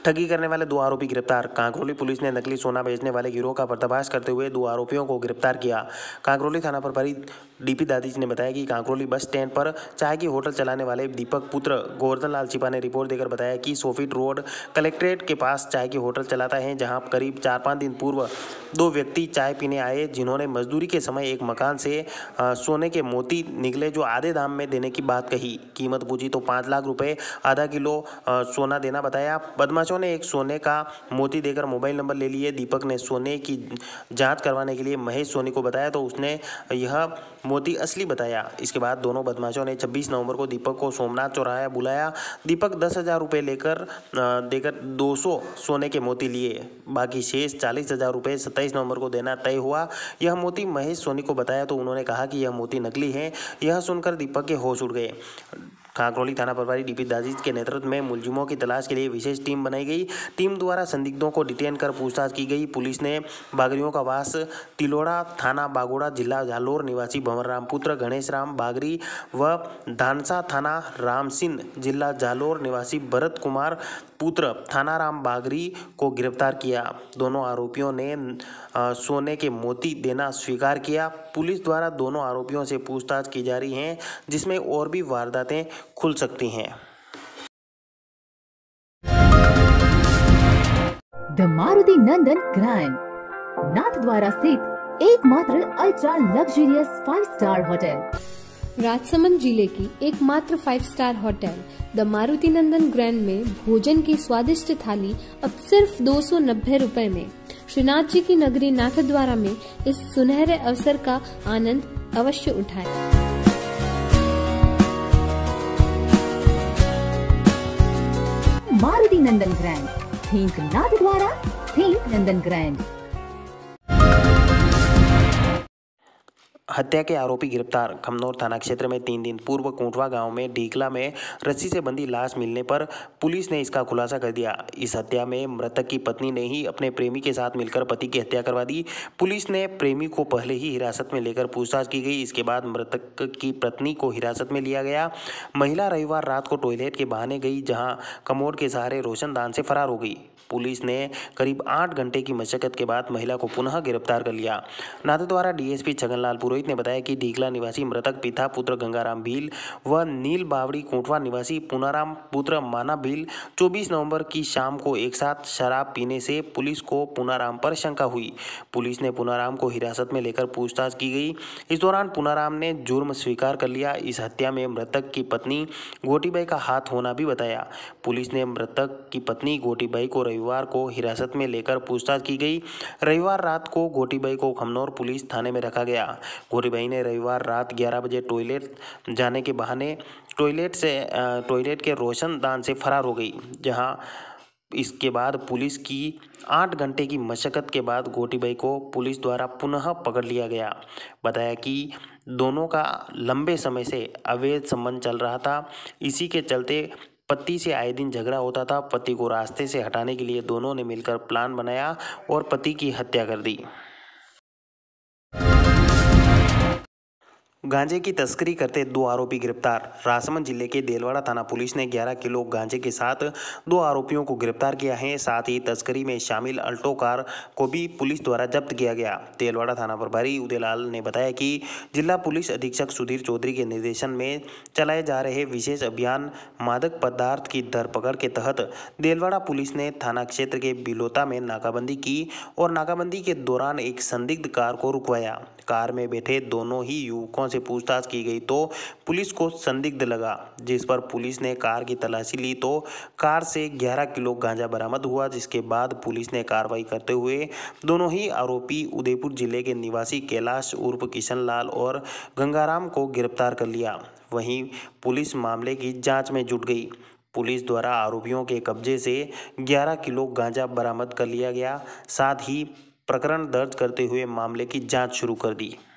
ठगी करने वाले 2 आरोपी गिरफ्तार। कांकरोली पुलिस ने नकली सोना बेचने वाले गिरोह का पर्दाफाश करते हुए 2 आरोपियों को गिरफ्तार किया। कांकरोली थाना प्रभारी डीपी दादीज ने बताया कि कांकरोली बस स्टैंड पर चाय की होटल चलाने वाले दीपक पुत्र गोवर्धन लाल छिपा ने रिपोर्ट देकर बताया कि सोफिट रोड कलेक्ट्रेट के पास चाय की होटल चलाता है, जहां करीब 4-5 दिन पूर्व 2 व्यक्ति चाय पीने आए, जिन्होंने मजदूरी के समय एक मकान से सोने के मोती निकले जो आधे दाम में देने की बात कही। कीमत पूछी तो 5 लाख रुपए आधा किलो सोना देना बताया। बदमाशों ने एक सोने का मोती देकर मोबाइल नंबर ले लिए। दीपक ने सोने की जांच करवाने के लिए महेश सोनी को बताया तो उसने यह मोती असली बताया। इसके बाद दोनों बदमाशों ने 26 नवंबर को दीपक को सोमनाथ चौराहा बुलाया। दीपक 10,000 रुपये देकर 200 सोने के मोती लिए। बाकी शेष 40,000 रुपये 27 नवंबर को देना तय हुआ। यह मोती महेश सोनी को बताया तो उन्होंने कहा कि यह मोती नकली है। यह सुनकर दीपक के होश उड़ गए। कांकरोली थाना प्रभारी डीपी दादीज के नेतृत्व में मुलजिमों की तलाश के लिए विशेष टीम बनाई गई। टीम द्वारा संदिग्धों को डिटेन कर पूछताछ की गई। पुलिस ने बागरियों का वास तिलोड़ा थाना बागोड़ा जिला जालोर निवासी भंवर राम पुत्र गणेश राम बागरी व धानसा थाना रामसिंह जिला जालोर निवासी भरत कुमार पुत्र थाना राम बागरी को गिरफ्तार किया। दोनों आरोपियों ने सोने के मोती देना स्वीकार किया। पुलिस द्वारा दोनों आरोपियों से पूछताछ की जा रही है, जिसमें और भी वारदातें खुल सकती हैं। द मारुति नंदन ग्रैंड नाथद्वारा स्थित एकमात्र ultra luxurious 5 star hotel, Rajsamand जिले की एकमात्र 5 star hotel the Maruti Nandan grand में भोजन की स्वादिष्ट थाली अब सिर्फ 290 रुपए में। श्रीनाथ जी की नगरी नाथद्वारा में इस सुनहरे अवसर का आनंद अवश्य उठाएं। Maruti Nandan grand, think Nathdwara, think Nandan grand. हत्या के आरोपी गिरफ्तार। खमनौर थाना क्षेत्र में 3 दिन पूर्व कोटवा गांव में ढीकला में रस्सी से बंधी लाश मिलने पर पुलिस ने इसका खुलासा कर दिया। इस हत्या में मृतक की पत्नी ने ही अपने प्रेमी के साथ मिलकर पति की हत्या करवा दी। पुलिस ने प्रेमी को पहले ही हिरासत में लेकर पूछताछ की गई। इसके बाद मृतक की पत्नी को हिरासत में लिया गया। महिला रविवार रात को टॉयलेट के बहाने गई, जहां कमोड के सहारे रोशनदान से फरार हो गई। पुलिस ने करीब 8 घंटे की मशक्कत के बाद महिला को पुनः गिरफ्तार कर लिया। नाथद्वारा डीएसपी छगनलाल पुरोहित ने बताया कि ढीकला निवासी मृतक पिता पुत्र गंगाराम भील व नील बावड़ी कोटवा निवासी पुनाराम पुत्र माना भील 24 नवंबर की शाम को एक साथ शराब पीने से पुलिस को पुनाराम पर शंका हुई। पुलिस ने पुनाराम को हिरासत में लेकर पूछताछ की गई। इस दौरान पुनाराम ने जुर्म स्वीकार कर लिया। इस हत्या में मृतक की पत्नी गोटीबाई का हाथ होना भी बताया। पुलिस ने मृतक की पत्नी गोटीबाई को रविवार को हिरासत में लेकर पूछताछ की गई। रविवार रात को गोटीबाई को खमनौर पुलिस थाने में रखा गया। गोटीबाई ने रविवार रात 11 बजे टॉयलेट जाने के बहाने टॉयलेट के रोशनदान से फरार हो गई, जहां इसके बाद पुलिस की 8 घंटे की मशक्कत के बाद गोटीबाई को पुलिस द्वारा पुनः पकड़ लिया गया। बताया कि दोनों का लंबे समय से अवैध संबंध चल रहा था। इसी के चलते पति से आए दिन झगड़ा होता था। पति को रास्ते से हटाने के लिए दोनों ने मिलकर प्लान बनाया और पति की हत्या कर दी। गांजे की तस्करी करते 2 आरोपी गिरफ्तार। राजसमंद जिले के देलवाड़ा थाना पुलिस ने 11 किलो गांजे के साथ 2 आरोपियों को गिरफ्तार किया है। साथ ही तस्करी में शामिल अल्टो कार को भी पुलिस द्वारा जब्त किया गया। देलवाड़ा थाना प्रभारी उदयलाल ने बताया कि जिला पुलिस अधीक्षक सुधीर चौधरी के निर्देशन में चलाए जा रहे विशेष अभियान मादक पदार्थ की धरपकड़ के तहत देलवाड़ा पुलिस ने थाना क्षेत्र के बिलोता में नाकाबंदी की और नाकाबंदी के दौरान एक संदिग्ध कार को रुकवाया। कार में बैठे दोनों ही युवकों से पूछताछ की गई तो पुलिस को संदिग्ध लगा, जिस पर पुलिस ने कार की तलाशी ली तो कार से 11 किलो गांजा बरामद हुआ। जिसके बाद पुलिस ने कार्रवाई करते हुए दोनों ही आरोपी उदयपुर जिले के निवासी कैलाश उर्फ किशन लाल और गंगाराम को गिरफ्तार कर लिया। वहीं पुलिस मामले की जांच में जुट गई। पुलिस द्वारा आरोपियों के कब्जे से 11 किलो गांजा बरामद कर लिया गया। साथ ही प्रकरण दर्ज करते हुए मामले की जांच शुरू कर दी।